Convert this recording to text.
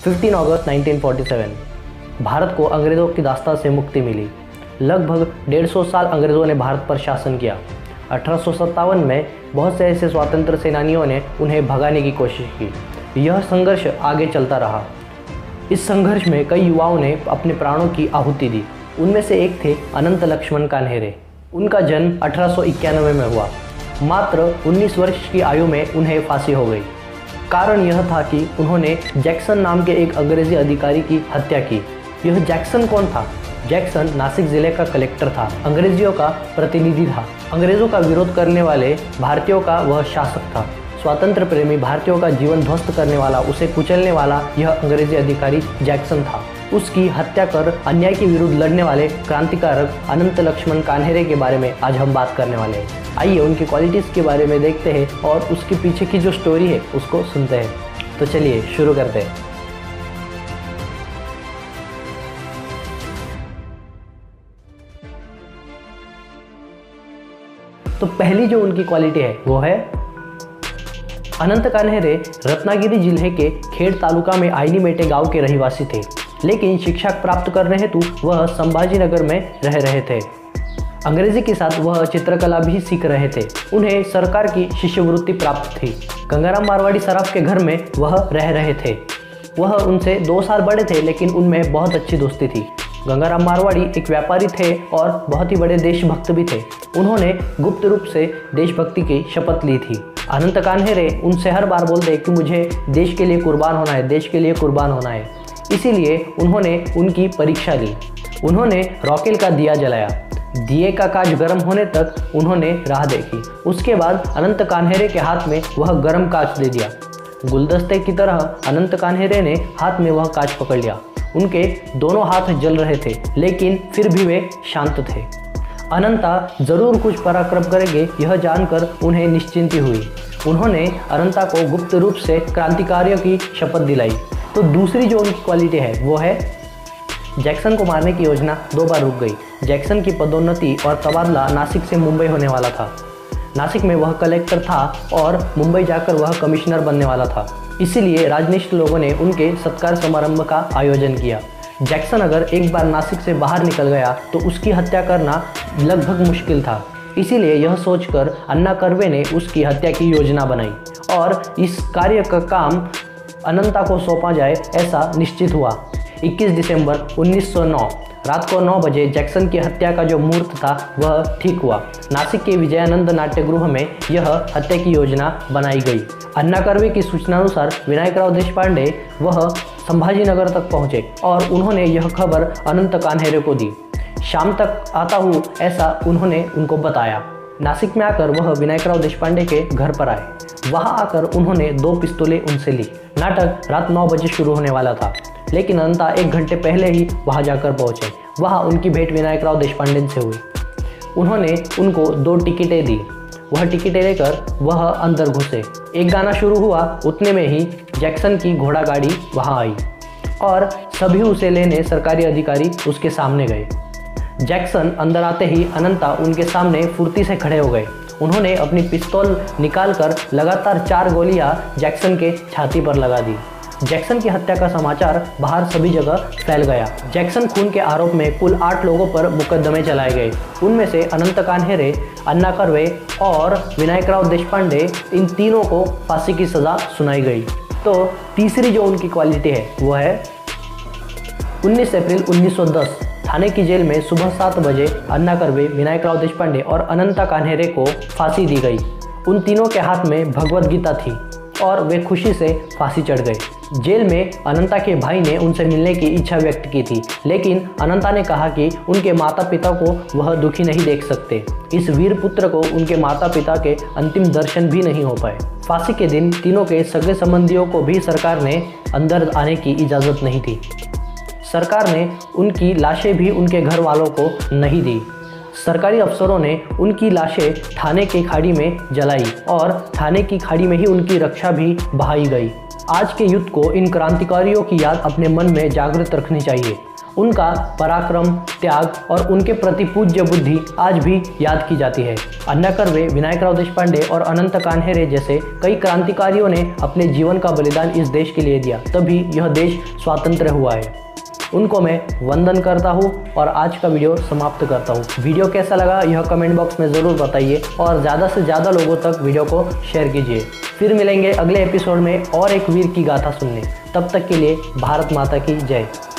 15 अगस्त 1947 भारत को अंग्रेज़ों की दास्तान से मुक्ति मिली। लगभग 150 साल अंग्रेज़ों ने भारत पर शासन किया। 1857 में बहुत से ऐसे स्वतंत्र सेनानियों ने उन्हें भगाने की कोशिश की। यह संघर्ष आगे चलता रहा। इस संघर्ष में कई युवाओं ने अपने प्राणों की आहुति दी। उनमें से एक थे अनंत लक्ष्मण कान्हेरे। उनका जन्म 1891 में हुआ। मात्र 19 वर्ष की आयु में उन्हें फांसी हो गई। कारण यह था कि उन्होंने जैक्सन नाम के एक अंग्रेजी अधिकारी की हत्या की। यह जैक्सन कौन था? जैक्सन नासिक जिले का कलेक्टर था, अंग्रेजियों का प्रतिनिधि था। अंग्रेजों का विरोध करने वाले भारतीयों का वह शासक था। स्वतंत्र प्रेमी भारतीयों का जीवन ध्वस्त करने वाला, उसे कुचलने वाला यह अंग्रेजी अधिकारी जैक्सन था। उसकी हत्या कर अन्याय के विरुद्ध लड़ने वाले क्रांतिकारक अनंत लक्ष्मण कान्हेरे के बारे में आज हम बात करने वाले हैं। आइए उनकी क्वालिटीज़ के बारे में देखते हैं और उसके पीछे की जो स्टोरी है उसको सुनते हैं। तो चलिए शुरू करते हैं। तो पहली जो उनकी क्वालिटी है वो है अनंत कान्हेरे रत्नागिरी जिले के खेड़ तालुका में आईनीमेटे गांव के रहिवासी थे, लेकिन शिक्षा प्राप्त करने हेतु वह संभाजीनगर में रह रहे थे। अंग्रेजी के साथ वह चित्रकला भी सीख रहे थे। उन्हें सरकार की शिष्यवृत्ति प्राप्त थी। गंगाराम मारवाड़ी सराफ के घर में वह रह रहे थे। वह उनसे 2 साल बड़े थे, लेकिन उनमें बहुत अच्छी दोस्ती थी। गंगाराम मारवाड़ी एक व्यापारी थे और बहुत ही बड़े देशभक्त भी थे। उन्होंने गुप्त रूप से देशभक्ति की शपथ ली थी। अनंत कान्हेरे उनसे हर बार बोलते कि मुझे देश के लिए कुर्बान होना है, देश के लिए कुर्बान होना है। इसीलिए उन्होंने उनकी परीक्षा ली। उन्होंने रॉकेल का दिया जलाया। दिए का काज गर्म होने तक उन्होंने राह देखी। उसके बाद अनंत कान्हेरे के हाथ में वह गर्म काज दे दिया। गुलदस्ते की तरह अनंत कान्हेरे ने हाथ में वह काज पकड़ लिया। उनके दोनों हाथ जल रहे थे, लेकिन फिर भी वे शांत थे। अनंता जरूर कुछ पराक्रम करेंगे, यह जानकर उन्हें निश्चिंती हुई। उन्होंने अनंता को गुप्त रूप से क्रांतिकारियों की शपथ दिलाई। तो दूसरी जो उनकी क्वालिटी है वो है जैक्सन को मारने की योजना 2 बार रुक गई। जैक्सन की पदोन्नति और तबादला नासिक से मुंबई होने वाला था। नासिक में वह कलेक्टर था और मुंबई जाकर वह कमिश्नर बनने वाला था। इसीलिए राजनिष्ठ लोगों ने उनके सत्कार समारंभ का आयोजन किया। जैक्सन अगर एक बार नासिक से बाहर निकल गया तो उसकी हत्या करना लगभग मुश्किल था। इसीलिए यह सोचकर अन्ना कर्वे ने उसकी हत्या की योजना बनाई और इस कार्य का काम अनंता को सौंपा जाए, ऐसा निश्चित हुआ। 21 दिसंबर 1909 रात को 9 बजे जैक्सन की हत्या का जो मुहूर्त था वह ठीक हुआ। नासिक के विजयानंद नाट्यगृह में यह हत्या की योजना बनाई गई। अन्ना कर्वे की सूचनानुसार विनायकराव देशपांडे वह संभाजीनगर तक पहुंचे और उन्होंने यह खबर अनंत कान्हेरे को दी। शाम तक आता हूँ ऐसा उन्होंने उनको बताया। नासिक में आकर वह विनायकराव देशपांडे के घर पर आए। वहां आकर उन्होंने 2 पिस्तौलें उनसे ली। नाटक रात 9 बजे शुरू होने वाला था, लेकिन अनंता 1 घंटे पहले ही वहां जाकर पहुंचे। वहां उनकी भेंट विनायकराव देशपांडे से हुई। उन्होंने उनको 2 टिकटें दी। वह टिकटें लेकर वह अंदर घुसे। एक गाना शुरू हुआ, उतने में ही जैक्सन की घोड़ा गाड़ी वहां आई और सभी उसे लेने सरकारी अधिकारी उसके सामने गए। जैक्सन अंदर आते ही अनंता उनके सामने फुर्ती से खड़े हो गए। उन्होंने अपनी पिस्तौल निकालकर लगातार 4 गोलियां जैक्सन के छाती पर लगा दी। जैक्सन की हत्या का समाचार बाहर सभी जगह फैल गया। जैक्सन खून के आरोप में कुल 8 लोगों पर मुकदमे चलाए गए। उनमें से अनंत कान्हेरे, अन्ना कर्वे और विनायकराव देशपांडे, इन तीनों को फांसी की सज़ा सुनाई गई। तो तीसरी जो उनकी क्वालिटी है वो है 19 अप्रैल 1910 थाने की जेल में सुबह 7 बजे अन्ना कर्वे, विनायकराव देशपांडे और अनंता कान्हेरे को फांसी दी गई। उन तीनों के हाथ में भगवद गीता थी और वे खुशी से फांसी चढ़ गए। जेल में अनंता के भाई ने उनसे मिलने की इच्छा व्यक्त की थी, लेकिन अनंता ने कहा कि उनके माता पिता को वह दुखी नहीं देख सकते। इस वीर पुत्र को उनके माता पिता के अंतिम दर्शन भी नहीं हो पाए। फांसी के दिन तीनों के सगे संबंधियों को भी सरकार ने अंदर आने की इजाज़त नहीं थी। सरकार ने उनकी लाशें भी उनके घर वालों को नहीं दी। सरकारी अफसरों ने उनकी लाशें थाने की खाड़ी में जलाई और थाने की खाड़ी में ही उनकी रक्षा भी बहाई गई। आज के युद्ध को इन क्रांतिकारियों की याद अपने मन में जागृत रखनी चाहिए उनका पराक्रम, त्याग और उनके प्रति पूज्य बुद्धि आज भी याद की जाती है। अण्णा कर्वे, विनायकराव देशपांडे और अनंत कान्हेरे जैसे कई क्रांतिकारियों ने अपने जीवन का बलिदान इस देश के लिए दिया, तभी यह देश स्वतंत्र हुआ है। उनको मैं वंदन करता हूँ और आज का वीडियो समाप्त करता हूँ। वीडियो कैसा लगा यह कमेंट बॉक्स में ज़रूर बताइए और ज़्यादा से ज़्यादा लोगों तक वीडियो को शेयर कीजिए। फिर मिलेंगे अगले एपिसोड में और एक वीर की गाथा सुनने। तब तक के लिए भारत माता की जय।